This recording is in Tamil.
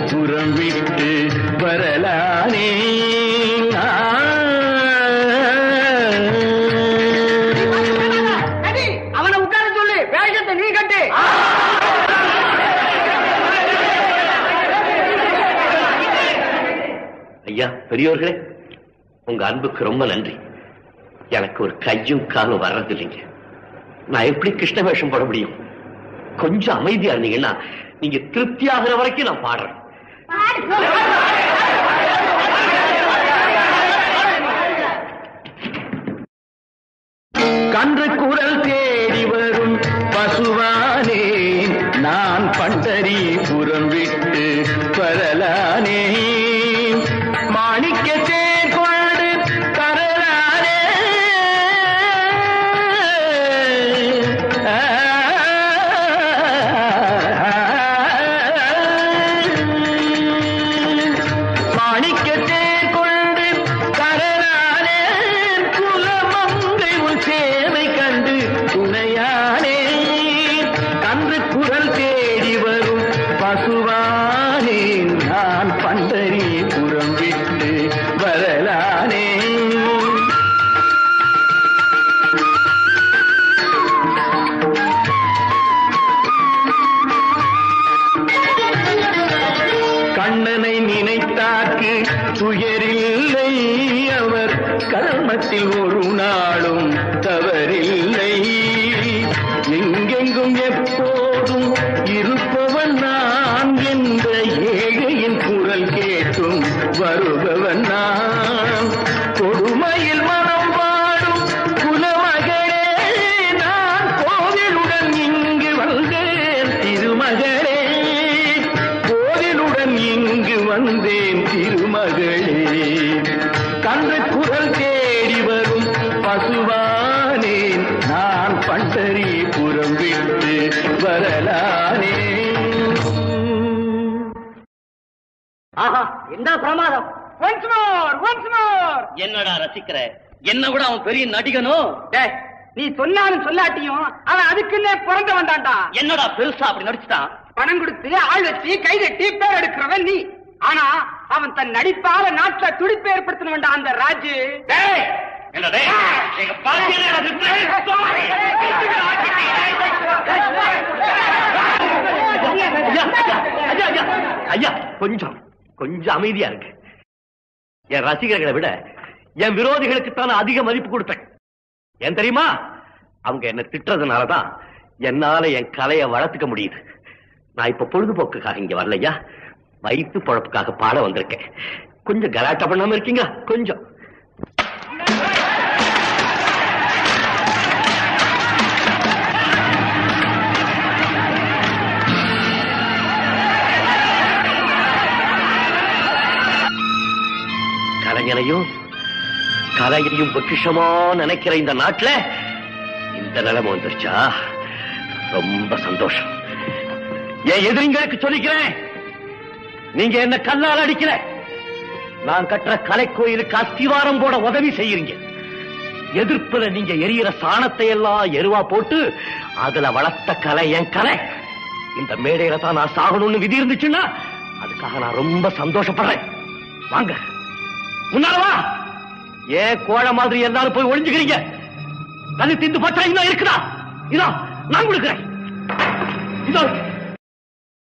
புறம் விட்டு வரலானே. அவனை உட்கார சொல்லு, வேஷத்தை நீ கட்டு. ஐயா, பெரியோர்களே, உங்க அன்புக்கு ரொம்ப நன்றி. எனக்கு ஒரு கையும் காலும் வர்றதில்லைங்க. நான் எப்படி கிருஷ்ண வேஷம் போட முடியும்? கொஞ்சம் அமைதியா இருந்தீங்கன்னா நீங்க திருப்தியாகிற வரைக்கும் நான் பாடுறேன். கன்று குரல் தேடி வரும் பசுவானே, நான் பண்டரிபுரம் விட்டு வரலானே. மாணிக்க தேர் கொண்டு தரலானே. மாணிக்க தேர் கொண்டு தரலானே. குலமங்கை உன் சேவை கண்டு துணையானே. கன்று குரல் தேடி வரும் பசுவானே, நான் பண்டரிபுரம் விட்டு வரலானே. கண்ணனை நினைத்தாக்கு துயரில்லை, அவர் கர்மத்தில் ஒரு நாளும் தவறில்லை. எங்கெங்கும் எப்போதும் இருப்பவன் நான் என்ற ஏழையின் குரல் கேட்டும் வருபவன் நான். கொடுமையில் மனம் பாடும் குலமகளே, நான் கோவிலுடன் இங்கு வந்தேன் திருமகளே. கோவிலுடன் இங்கு வந்தேன் திருமகளே. கன்று குரல் தேடி வரும் பசுவானே, நான் பண்டரிபுரம் விட்டு வரலானே. ஆஹா, என்ன பிரமாதம்! Once more, once more. என்னடா ரசிக்கிற? என்ன விட அவன் பெரிய நடிகனோ? டேய், நீ சொன்னாலும் சொல்லாட்டியும் அவன் அதுக்குன்னே பிறந்த வந்தான்டா. என்னடா பெருசா அப்படி நடிச்சுட்டான்? பணம் கொடுத்து ஆள் வச்சு கை தட்டி பேர் எடுக்கிறவன் நீ. ஆனா அவன் தன் நடிப்பால நாட்டுல துடிப்பு ஏற்படுத்தின வேண்டாம் அந்த ராஜு. டேய், என்னடே எங்க பாட்டியல ஐயா, கொஞ்சம் கொஞ்சம் அமைதியா இருக்கு. என் ரசிகர்களை விட என் விரோதிகளுக்கு தான் அதிக மதிப்பு கொடுப்பேன். ஏன் தெரியுமா? அவங்க என்ன திட்டுறதுனாலதான் என்னால என் கலையை வளர்த்துக்க முடியுது. நான் இப்ப பொழுதுபோக்குக்காக இங்க வரலையா, வயிற்று பொழப்புக்காக பாட வந்திருக்கேன். கொஞ்சம் கலாட்டா பண்ணாம இருக்கீங்க? கொஞ்சம் கலைஞனையும் கலையையும் பொக்கிஷமா நினைக்கிற இந்த நாட்டுல இந்த நிலைமை வந்துருச்சா? ரொம்ப சந்தோஷம். என் எதிரிங்களுக்கு சொல்லிக்கிறேன், நீங்க என்ன கல்லால் அடிக்கல, நான் கட்டுற கலை கோயிலுக்கு அஸ்திவாரம் போட உதவி செய்யறீங்க. எதிர்ப்புல நீங்க எரியிற சாணத்தை எல்லாம் எருவா போட்டு அதுல வளர்த்த கலை என் கலை. இந்த மேடையில தான் நான் சாகணும்னு விதி இருந்துச்சுன்னா அதுக்காக நான் ரொம்ப சந்தோஷப்படுறேன். வாங்க, முன்னால வா. ஏன் கோழை மாதிரி எல்லாரும் போய் ஒளிஞ்சுக்கிறீங்க? கண்ணு திந்து பற்ற இன்னும் இருக்குதா? இதோ நான் கொடுக்கிறேன். இதோ